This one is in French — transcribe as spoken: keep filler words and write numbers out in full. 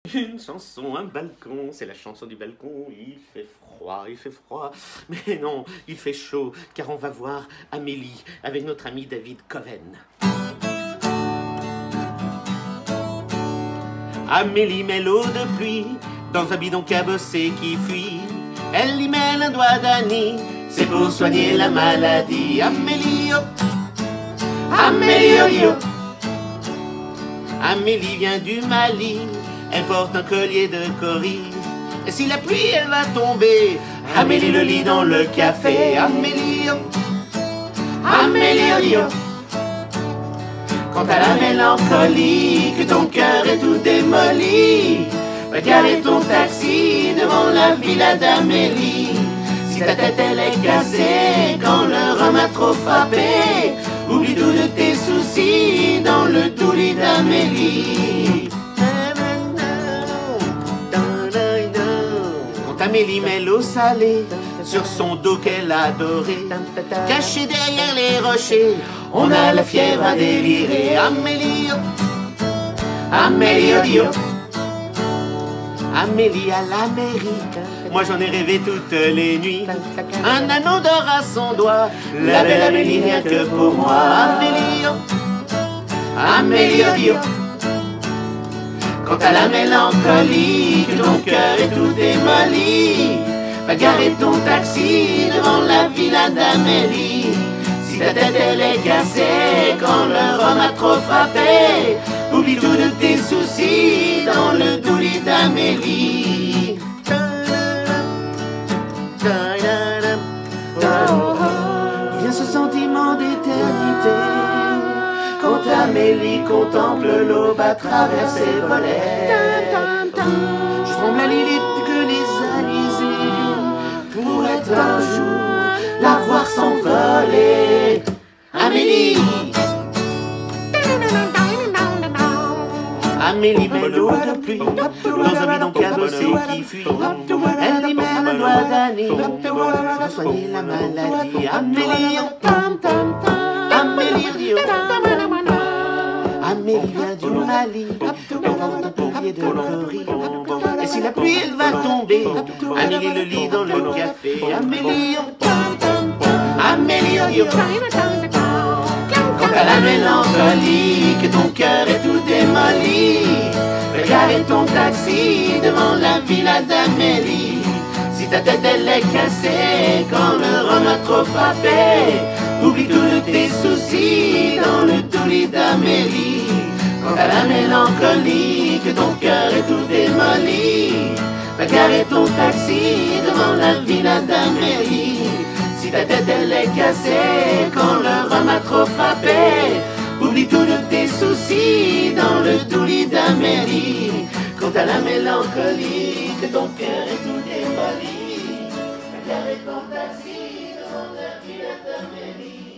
Une chanson, un balcon, c'est la chanson du balcon. Il fait froid, il fait froid. Mais non, il fait chaud, car on va voir Amélie avec notre ami David Coven. Amélie met l'eau de pluie dans un bidon cabossé qui fuit. Elle y met un doigt d'Annie, c'est pour soigner la maladie. Amélie, oh. Amélie, oh, oh. Amélie vient du Mali, elle porte un collier de coris. Et si la pluie elle va tomber, Amélie le lit dans le café. Amélie, oh. Amélie, oh, oh. Quant à la mélancolie, que ton cœur est tout démoli, va garer ton taxi devant la villa d'Amélie. Si ta tête elle est cassée, quand le rhum a trop frappé, oublie tout de tes soucis dans le doux lit d'Amélie. Quand Amélie met l'eau salée sur son dos qu'elle a adoré, caché derrière les rochers, on a la fièvre à délirer. Amélie, oh. Amélie, oh, oh. Amélie à l'Amérique, moi j'en ai rêvé toutes les nuits. Un anneau d'or à son doigt, la belle Amélie rien que pour moi. Amélie, oh. Amélie, oh. Quant à la mélancolie, que ton cœur est tout démoli, va garer ton taxi devant la villa d'Amélie. Si ta tête elle est cassée, quand le rhum a trop frappé, oublie tout de tes soucis dans le doux lit d'Amélie. Vient ce sentiment d'éternité quand Amélie contemple l'aube à travers ses volets. Je tremble à l'idée que les alizés pourraient un jour la voir s'envoler. Amélie, Amélie met l'eau de pluie dans un bidon cabossé qui fuit. Elle y met un doigt d'Annie pour soigner la maladie. Amélie, Amélie, Amélie vient du Mali, elle porte un collier de coris. Et si la pluie elle va tomber, Amélie le lit dans le café. Amélie, Amélie, quant à la mélancolie, que ton cœur est tout démoli, va garer ton taxi devant la villa d'Amélie. Si ta tête elle est cassée, quand le rhum a trop frappé, oublie tout de tes soucis dans le doux lit d'Amélie. Quant à la mélancolie, que ton cœur est tout démoli, va garer ton taxi devant la villa d'Amélie. Si ta tête elle est cassée, quand le rhum a trop frappé, oublie tout de tes soucis dans le doux lit d'Amélie. Quant à la mélancolie, que ton cœur est tout démoli, va garer ton taxi devant la villa d'Amélie.